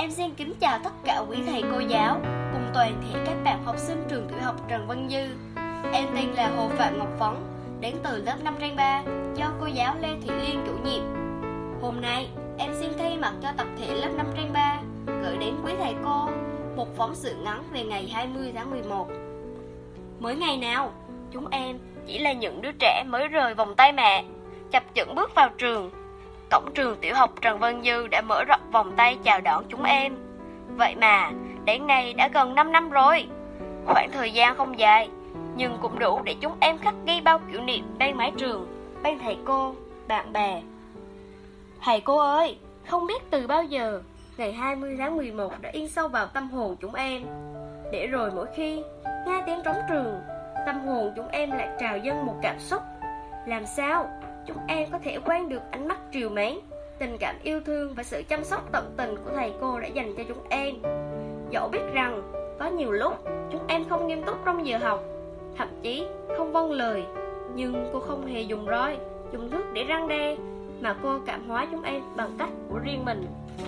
Em xin kính chào tất cả quý thầy cô giáo cùng toàn thể các bạn học sinh trường tiểu học Trần Văn Dư. Em tên là Hồ Phạm Ngọc Phấn, đến từ lớp 5/3 do cô giáo Lê Thị Liên chủ nhiệm. Hôm nay em xin thay mặt cho tập thể lớp 5/3 gửi đến quý thầy cô một phóng sự ngắn về ngày 20 tháng 11. Mới ngày nào, chúng em chỉ là những đứa trẻ mới rời vòng tay mẹ, chập chững bước vào trường. Cổng trường tiểu học Trần Văn Dư đã mở rộng vòng tay chào đón chúng em. Vậy mà, đến nay đã gần 5 năm rồi. Khoảng thời gian không dài, nhưng cũng đủ để chúng em khắc ghi bao kỷ niệm bên mái trường, bên thầy cô, bạn bè. Thầy cô ơi, không biết từ bao giờ, ngày 20 tháng 11 đã in sâu vào tâm hồn chúng em. Để rồi mỗi khi nghe tiếng trống trường, tâm hồn chúng em lại trào dâng một cảm xúc. Làm sao chúng em có thể quên được ánh mắt trìu mến, tình cảm yêu thương và sự chăm sóc tận tình của thầy cô đã dành cho chúng em. Dẫu biết rằng có nhiều lúc chúng em không nghiêm túc trong giờ học, thậm chí không vâng lời, nhưng cô không hề dùng roi, dùng thước để răn đe, mà cô cảm hóa chúng em bằng cách của riêng mình.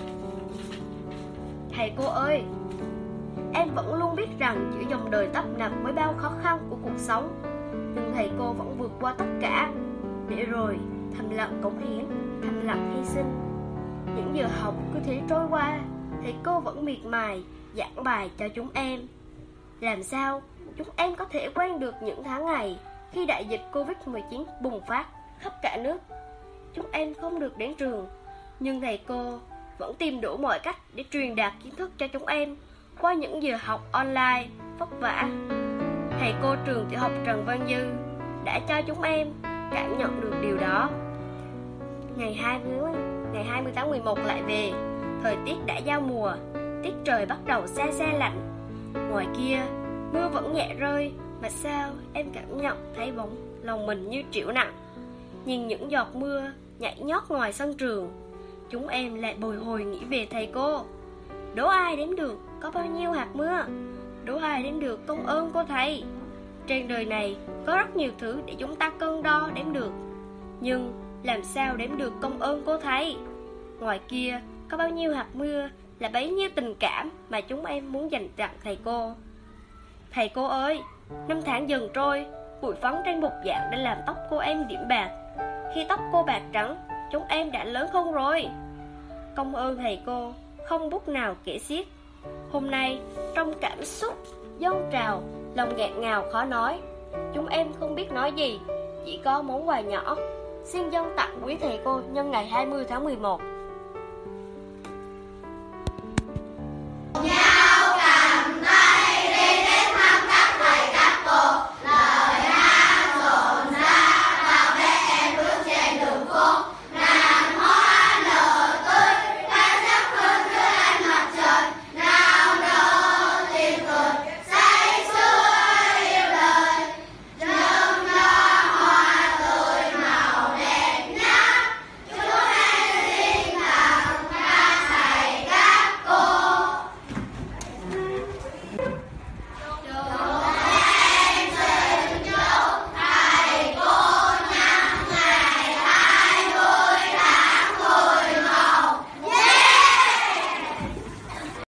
Thầy cô ơi, em vẫn luôn biết rằng giữa dòng đời tấp nập với bao khó khăn của cuộc sống, nhưng thầy cô vẫn vượt qua tất cả, để rồi thầm lặng cống hiến, thầm lặng hy sinh. Những giờ học cứ thế trôi qua, thầy cô vẫn miệt mài giảng bài cho chúng em. Làm sao chúng em có thể quên được những tháng ngày khi đại dịch Covid-19 bùng phát khắp cả nước? Chúng em không được đến trường, nhưng thầy cô vẫn tìm đủ mọi cách để truyền đạt kiến thức cho chúng em qua những giờ học online vất vả. Thầy cô trường tiểu học Trần Văn Dư đã cho chúng em cảm nhận được điều đó. Ngày 20 tháng 11 lại về, thời tiết đã giao mùa, tiết trời bắt đầu se se lạnh. Ngoài kia, mưa vẫn nhẹ rơi, mà sao em cảm nhận thấy bóng lòng mình như trĩu nặng. Nhìn những giọt mưa nhảy nhót ngoài sân trường, chúng em lại bồi hồi nghĩ về thầy cô. Đố ai đếm được có bao nhiêu hạt mưa, đố ai đếm được công ơn cô thầy. Trên đời này có rất nhiều thứ để chúng ta cân đo đếm được, nhưng làm sao đếm được công ơn cô thầy? Ngoài kia có bao nhiêu hạt mưa là bấy nhiêu tình cảm mà chúng em muốn dành tặng thầy cô. Thầy cô ơi, năm tháng dần trôi, bụi phấn trên bục giảng đã làm tóc cô em điểm bạc. Khi tóc cô bạc trắng, chúng em đã lớn không rồi. Công ơn thầy cô không bút nào kể xiết. Hôm nay trong cảm xúc dâng trào, lòng nghẹn ngào khó nói, chúng em không biết nói gì, chỉ có món quà nhỏ xin dâng tặng quý thầy cô nhân ngày 20 tháng 11.